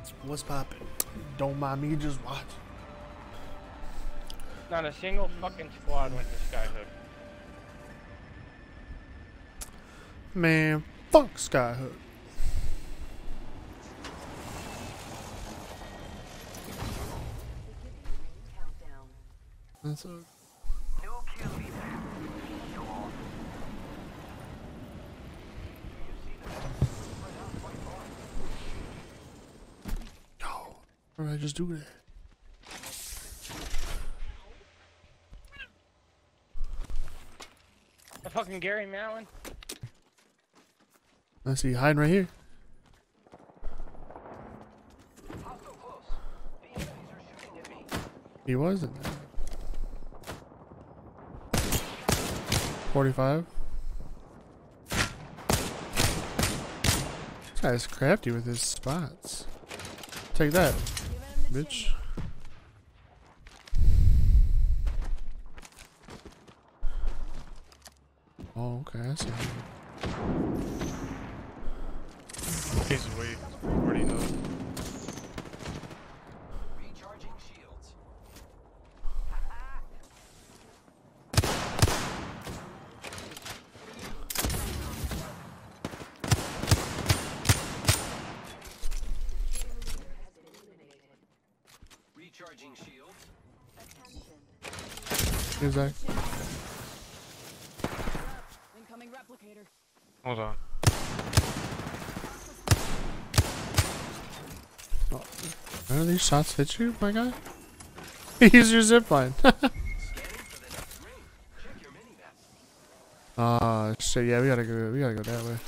What's poppin'? Don't mind me, just watch. Not a single fucking squad went to Skyhook. Man, fuck Skyhook. That's a... Yo, why did I just do that? A fucking Gary Mallon. I see you hiding right here. He wasn't there. 45. This guy's crafty with his spots. Take that, bitch. Oh, okay, I see. He's weak. Already know. Recharging shields. Recharging shields. Who's that? Incoming replicator. Hold on. Oh, none of these shots hit you, my guy? Use your zipline. Shit, yeah, we gotta go that way.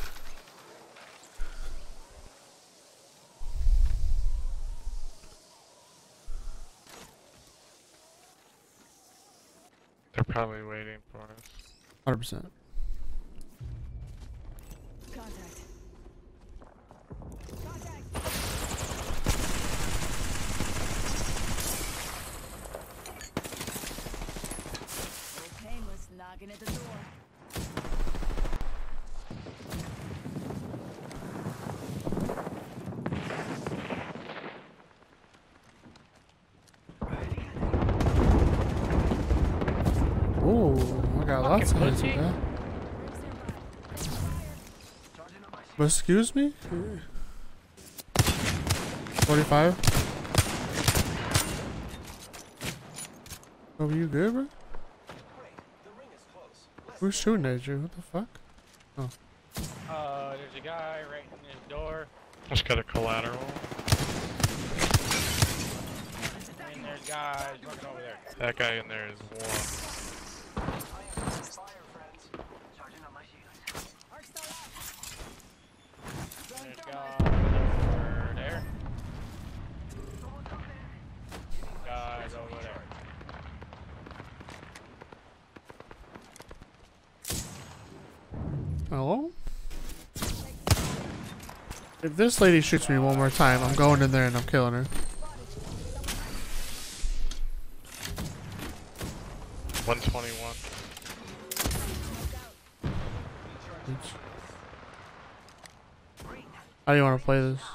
They're probably waiting for us. 100%. Contact. Old Painless knocking at the door. Oh, I got lots of hits with that. But excuse me? 45? Oh, you good, bro? Who's shooting at you? What the fuck? Oh. There's a guy right in his door. Just got a collateral. And there's guys working over there. That guy in there is warm. There's guys over there. Guys over there. Hello? If this lady shoots me one more time, I'm going in there and I'm killing her. 121. How do you want to play this?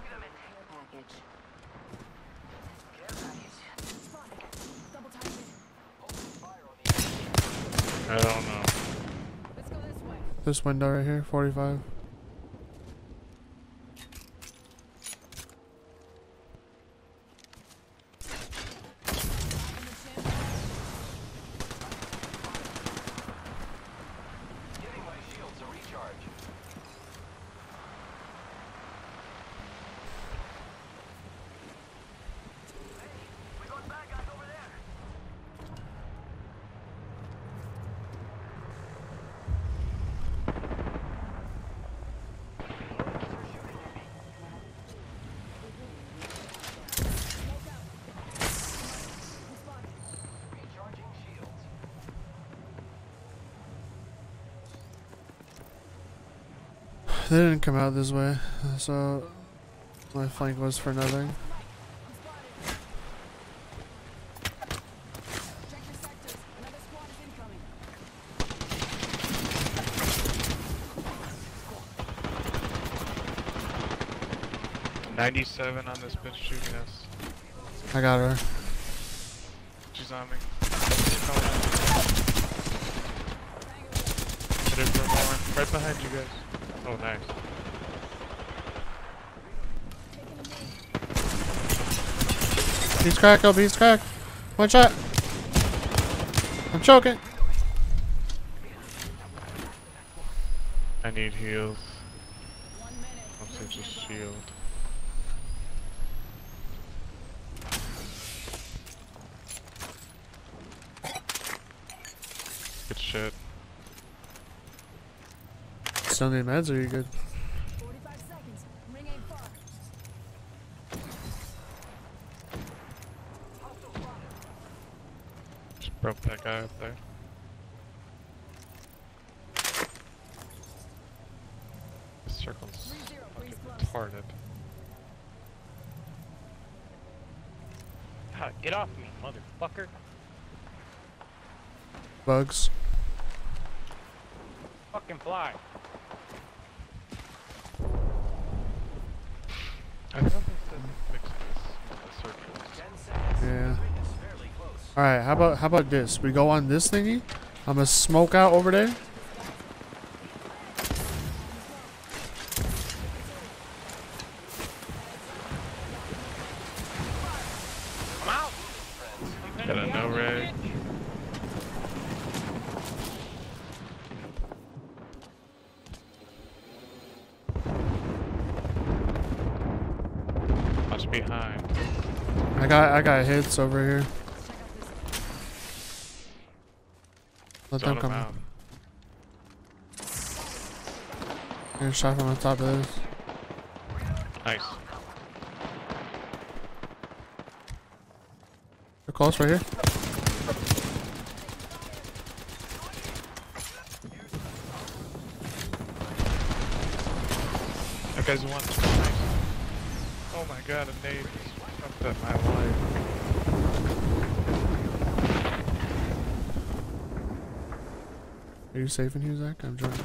I don't know. Let's go this way. This window right here, 45. Giving my shields a recharge. We got bad guys over there. Recharging shields. They didn't come out this way, so my flank was for nothing. Check your sectors. Another squad is incoming. 97 on this bitch shooting us. I got her. She's on me. Hit her for more. Right behind you guys. Oh, nice. He's cracked, LB, he's cracked. One shot. I'm choking. I need heals. 1 minute. Also just shield. Good shit. Still need meds, or are you good? 45 seconds. Ring ain't far. Just broke that guy up there. This circle's 3-0. fucking Breeze close. retarded. God, get off me, motherfucker. Bugs. Fucking fly. I thought they said fix this with the circles. 10 seconds. Yeah. Ring is fairly close. Alright, how about this? We go on this thingy. I'm gonna smoke out over there. I'm out. Got a no ray. Much behind. I got hits over here. Let them Zone come. him out. Get a shot from the top of this. Nice. They're close right here. That guy's one. Nice. Oh my god, a nade just fucked up my life. Are you safe in here, Zach? I'm joking.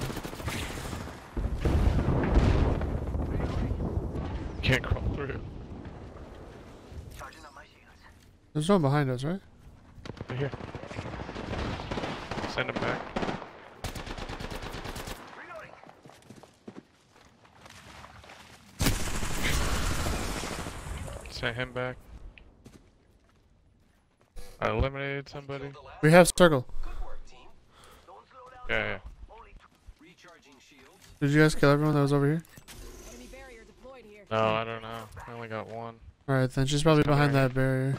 Can't crawl through. Charging up my shields. There's no one behind us, right? They're here. Send him back. Reloading. Send him back. I eliminated somebody. Killed the last. We have circle. Good work, team. Don't slow down. Yeah, yeah. Only recharging shields. Did you guys kill everyone that was over here? Enemy barrier deployed here. No, I don't know. I only got one. Alright, then she's probably Coming behind right that barrier.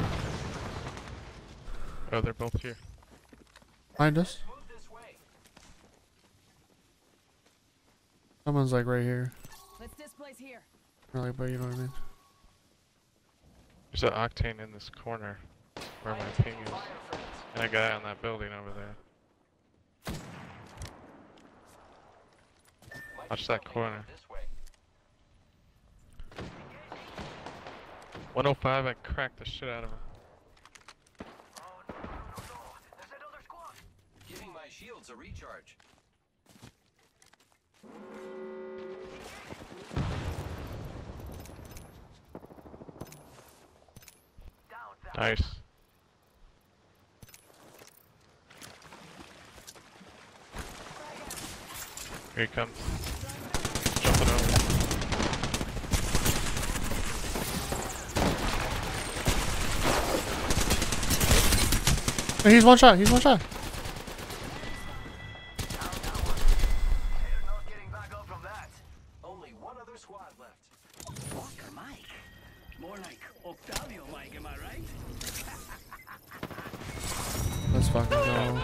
Oh, they're both here. Behind us? Move this way. Someone's like right here. Let's displace here. Really, but you know what I mean. There's an octane in this corner where my ping is. And a guy on that building over there. Watch that corner. This way. 105, I cracked the shit out of him. Oh no, no, no, no. There's another squad. Giving my shields a recharge. Down. Nice. Here he comes. Jumping over. Hey, he's one shot. He's one shot. They're not getting back up from that. Only one other squad left. Oscar Mike. More like Octavio Mike, am I right? Let's fucking go.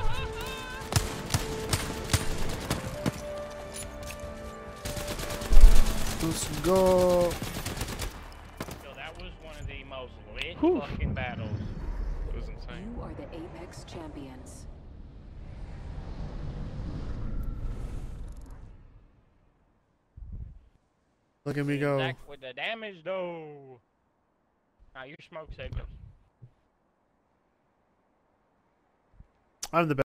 Let's go. Yo, that was one of the most lit Whew. fucking battles. It was insane. You are the Apex champions. Look at me go. Zach with the damage though. Now your smoke saved us. I'm the best.